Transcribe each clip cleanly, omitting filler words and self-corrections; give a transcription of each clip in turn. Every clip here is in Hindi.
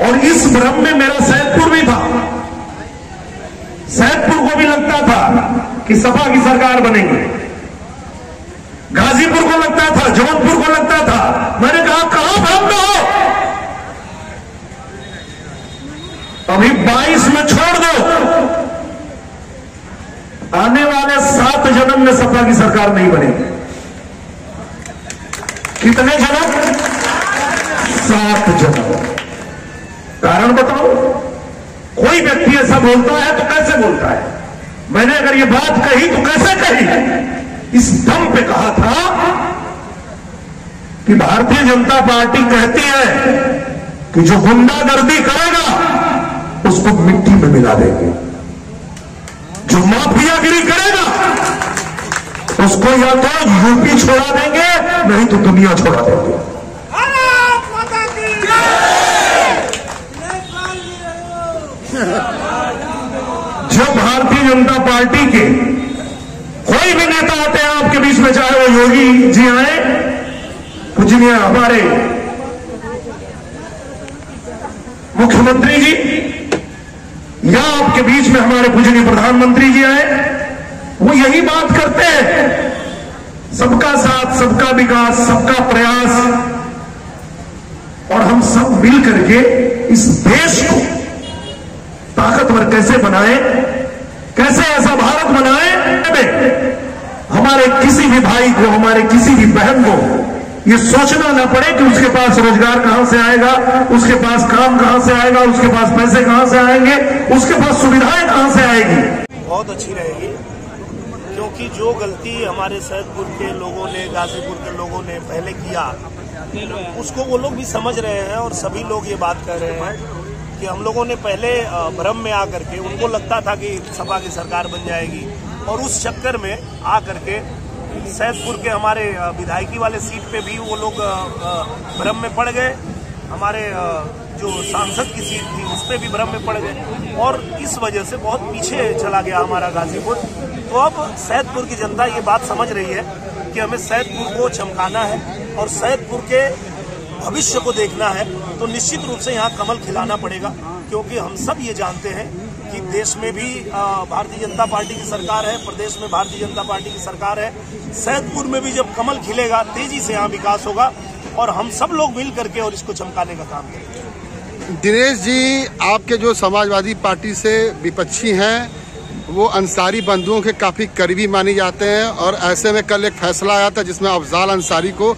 और इस भ्रम में मेरा सैदपुर भी था। सैदपुर को भी लगता था कि सपा की सरकार बनेगी, गाजीपुर को लगता था, जौनपुर को लगता था। मैंने कहा कहां भ्रम में हो, अभी 22 में छोड़ दो, आने वाले 7 जन्म में सपा की सरकार नहीं बनेगी। कितने जन्म? 7 जन्म। कारण बताओ, कोई व्यक्ति ऐसा बोलता है तो कैसे बोलता है? मैंने अगर ये बात कही तो कैसे कही? इस दम पे कहा था कि भारतीय जनता पार्टी कहती है कि जो गुंडागर्दी करेगा उसको मिट्टी में मिला देंगे, जो माफियागिरी करेगा उसको या तो यूपी छोड़ा देंगे नहीं तो दुनिया छोड़ा देंगे। जो भारतीय जनता पार्टी के कोई भी नेता आते हैं आपके बीच में, चाहे वो योगी जी आए, पूजनीय हमारे मुख्यमंत्री जी, या आपके बीच में हमारे पूजनीय प्रधानमंत्री जी आए, वो यही बात करते हैं, सबका साथ, सबका विकास, सबका प्रयास, और हम सब मिल करके इस देश को ताकतवर कैसे बनाए, कैसे ऐसा भारत बनाए हमारे किसी भी भाई को, हमारे किसी भी बहन को ये सोचना ना पड़े कि उसके पास रोजगार कहां से आएगा, उसके पास काम कहां से आएगा, उसके पास पैसे कहां से आएंगे, उसके पास सुविधाएं कहां से आएगी। बहुत अच्छी रहेगी, क्योंकि जो गलती हमारे सैदपुर के लोगों ने, गाजीपुर के लोगों ने पहले किया, उसको वो लोग भी समझ रहे हैं और सभी लोग ये बात कर रहे हैं कि हम लोगों ने पहले भ्रम में आकर के, उनको लगता था कि सपा की सरकार बन जाएगी, और उस चक्कर में आकर के सैदपुर के हमारे विधायकी वाले सीट पे भी वो लोग भ्रम में पड़ गए, हमारे जो सांसद की सीट थी उस पे भी भ्रम में पड़ गए, और इस वजह से बहुत पीछे चला गया हमारा गाजीपुर। तो अब सैदपुर की जनता ये बात समझ रही है कि हमें सैदपुर को चमकाना है और सैदपुर के भविष्य को देखना है, तो निश्चित रूप से यहाँ कमल खिलाना पड़ेगा, क्योंकि हम सब ये जानते हैं कि देश में भी भारतीय जनता पार्टी की सरकार है, प्रदेश में भारतीय जनता पार्टी की सरकार है। सैदपुर में भी जब कमल खिलेगा, तेजी से यहाँ विकास होगा, और हम सब लोग मिल करके और इसको चमकाने का काम करेंगे। दिनेश जी, आपके जो समाजवादी पार्टी से विपक्षी हैं वो अंसारी बंधुओं के काफ़ी करीबी माने जाते हैं, और ऐसे में कल एक फैसला आया था जिसमें अफजाल अंसारी को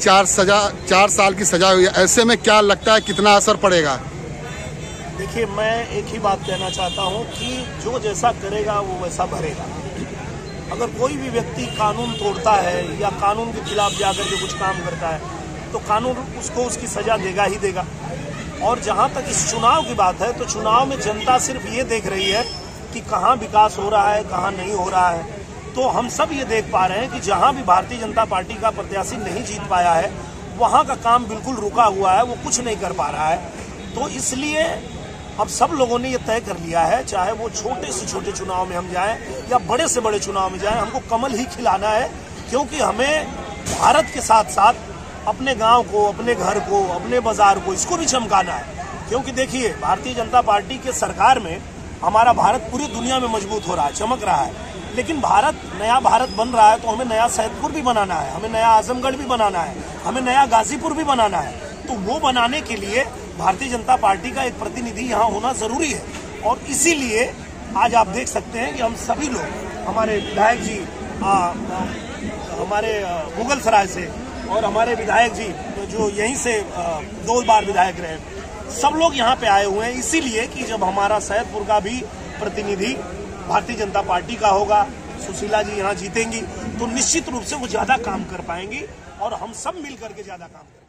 4 साल की सजा हुई है। ऐसे में क्या लगता है कितना असर पड़ेगा? देखिए, मैं एक ही बात कहना चाहता हूं कि जो जैसा करेगा वो वैसा भरेगा। अगर कोई भी व्यक्ति कानून तोड़ता है या कानून के खिलाफ जाकर के कुछ काम करता है तो कानून उसको उसकी सजा देगा ही देगा। और जहां तक इस चुनाव की बात है, तो चुनाव में जनता सिर्फ ये देख रही है कि कहाँ विकास हो रहा है, कहाँ नहीं हो रहा है। तो हम सब ये देख पा रहे हैं कि जहाँ भी भारतीय जनता पार्टी का प्रत्याशी नहीं जीत पाया है, वहाँ का काम बिल्कुल रुका हुआ है, वो कुछ नहीं कर पा रहा है। तो इसलिए अब सब लोगों ने ये तय कर लिया है, चाहे वो छोटे से छोटे चुनाव में हम जाएं या बड़े से बड़े चुनाव में जाएं, हमको कमल ही खिलाना है, क्योंकि हमें भारत के साथ साथ अपने गाँव को, अपने घर को, अपने बाजार को, इसको भी चमकाना है। क्योंकि देखिए, भारतीय जनता पार्टी के सरकार में हमारा भारत पूरी दुनिया में मजबूत हो रहा है, चमक रहा है, लेकिन नया भारत बन रहा है, तो हमें नया सैदपुर भी बनाना है, हमें नया आजमगढ़ भी बनाना है, हमें नया गाजीपुर भी बनाना है। तो वो बनाने के लिए भारतीय जनता पार्टी का एक प्रतिनिधि यहाँ होना जरूरी है, और इसीलिए आज आप देख सकते हैं कि हम सभी लोग, हमारे विधायक जी हमारे मुगलसराय से, और हमारे विधायक जी जो यहीं से 2 बार विधायक रहे, सब लोग यहाँ पे आए हुए हैं, इसीलिए कि जब हमारा सैदपुर का भी प्रतिनिधि भारतीय जनता पार्टी का होगा, सुशीला जी यहाँ जीतेंगी, तो निश्चित रूप से वो ज्यादा काम कर पाएंगी, और हम सब मिल करके ज्यादा काम करेंगे।